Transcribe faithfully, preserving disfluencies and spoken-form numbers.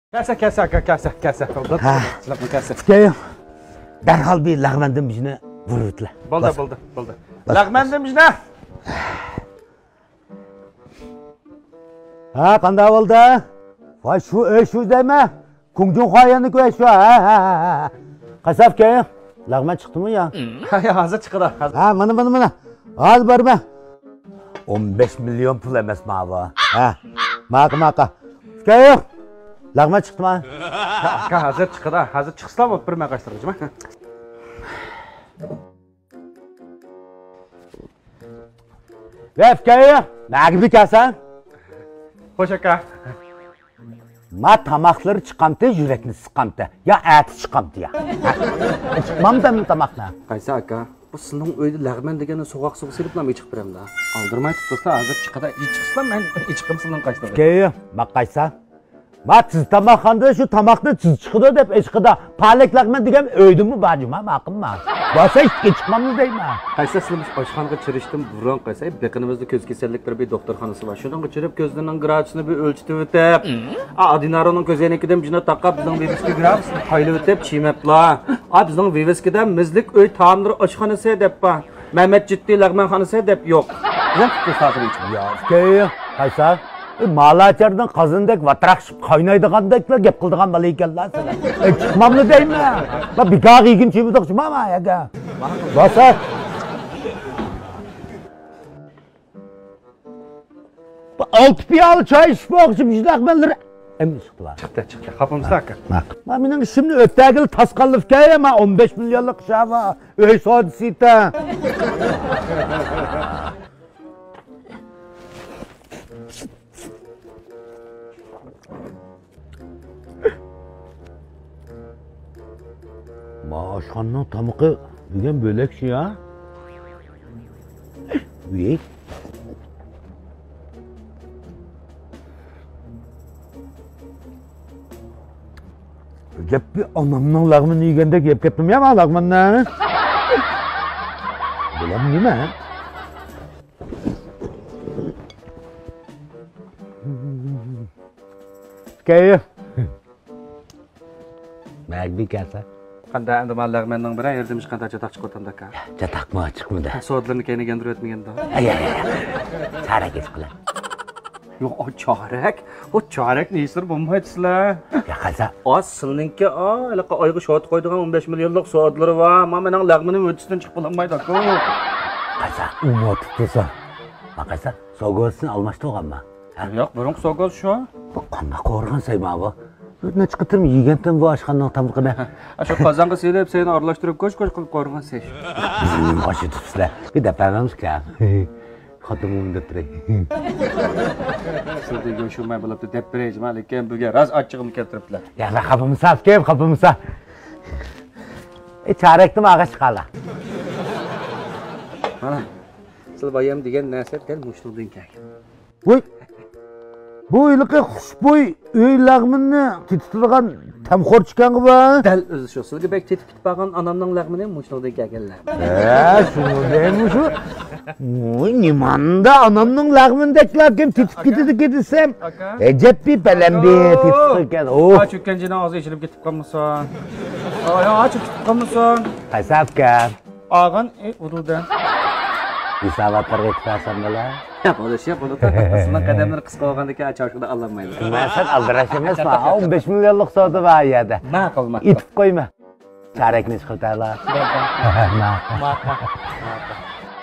Kasa kasa kasa kasa. Silahını kasa. Gel. Derhal bir lağmendim bizine vurutla. Buldu buldu buldu. Lağmendim bizine. Ha kanda oldu. Vay şu ö şu deme. Kungcun hayanı koy şu ha. Kasap gel. Lağmen çıktı mı ya? Ya hazır çıktı. Ha mana mana mana. Az barma. on beş milyon pul emas mava. Ha. Maka maka. Gel. Lağmen çıktı mı? Ha hazır çıktı. Hazır çıksa mı bir mağaçtırıcı mı? Vef gel. Ne bir kasa? Hoş aka. Ma tamakları çıkamdı, yürekini sıkamdı. Ya eti çıkamdı ya. Çıkmam da mı tamakla? Kaysa aka. Bu sınıfın öyle lağmen degeni sokak soğuk silip mi çıkıp birim da? Aldırmay tutsa hazır çıkıda iyi çıksa ben çıkım sınıfın kaçtı. Gel. Bak kaysa. Ma tız tamakanda şu tamakta tız çıkıda dep eşkıda palek lağmen degen öydü mü bacım ha bakın mı? Basa hiç çıkmam mı deyim ha? Kaysa sınıf aşkhanıga çiriştim buran kaysa beqinimizde köz keserlikleri bir doktorxonasi var. Şundan geçirip gözlerinden grafisini bir ölçtü ötep. A Dinaro'nun közenikidan bizne taqab bizning viviski grafisini qaylı ötep çiymepla. A bizning viviskidan mizlik öy taamları aşkhanasi dep ba. Mehmet Ciddi lağmenxonasi dep yo'q. Bizning fikir satır için. Ya gel. Kaysa. Malaçardan qazındek vatraqshib qaynaydigandeklar gap qildigan bola ekanlar sizlar. Chiqmamni deyman. Va bikaq yigin chimidiq chimama yaga. Basa. Bu altı piyal çay içmoqchi bizlaqmanlar. Emin chiqdilar. Chiqdi, chiqdi. Xapimizda aka. Ma mening ishimni o'tagil tasqallifga ma on besh millionlik shava. Öy sodisita. Maaşxanın tamıqı bugün bölek şey ya. Büyük. Gep bir anamın lağmını yiyende gep geptim ya ma lağmını. Bilemem değil mi? Kayıp. Meg bir kasa. Qanda endi men lağmenning biri erdimish qanda chataq chiqib o'tamda aka. Chataq mı chiqmadi? Soatlarni kayni gendir o'tmaganda. Ay ay ay. Çarek et qila. Yo'q, o chorak. O chorak neysir bo'lmaydi sizlar. Ya qasa. O silninki o, alaqa oyga soat qo'ydigan on besh millionlik soatlari va men mening lağmenim o'tishdan chiqib bo'lmaydi aka. Qasa, umot tutsa. Qasa, so'g'osini almashtirganmi? Yo'q, burun so'g'os shu. Bu qanday qo'rg'on sayma bu? Ne çıkıtırım yigendim bu aşkının tamıqını. Şu qozonga selib seni aralashtirib ko'ch-ko'ch qilib qo'rg'on sesh. Oshi tutsa. Bir de pagamiz ka. Xotimimda turay. Sizga go'shumay bo'libdi deb beraymi, lekin buga raz achchig'imni keltiribdilar. Ya xapimiz saf kelib xapimiz. E charakni maga chiqala. Mana. Siz bayam degan narsa dal mushtuqdan kelgan. Voy. Bu yılki xushbo'y uy lag'mini titilgan tamxo'r chiqqan bu. Dal o'zi shu. Sizga bek tetib ketib onamning lag'mini mushtuqdan kelganlar. Ha, shuni deymi shu? Voy, nimanda onamning lag'mindeklar kim titib ketdi kedisem. Ejep bir balambi titib ekan. O. Ha, cho'kkan jina og'zi ichilib ketib qolmasan. Ay, aç ketib qolmasan. Qasabka. Og'in e urudan. Isavatlarga kitasan bola. Ya bo'lish, ya bo'ladi. Sizning qadamlar qisqa bo'lgandan keyin achashida allanmaydi. Men sen aldirash emasmi? on besh millionlik savdo bor yerda. Ma qilma. Itib qo'yma. Charakni chiqartala. Ma. Ma.